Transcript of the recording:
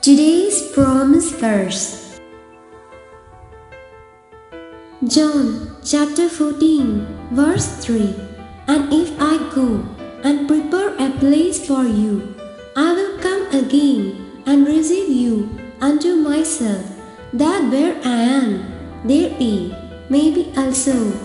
Today's promise verse, John chapter 14 verse 3. And if I go and prepare a place for you, I will come again and receive you unto myself, that where I am, there ye may be also.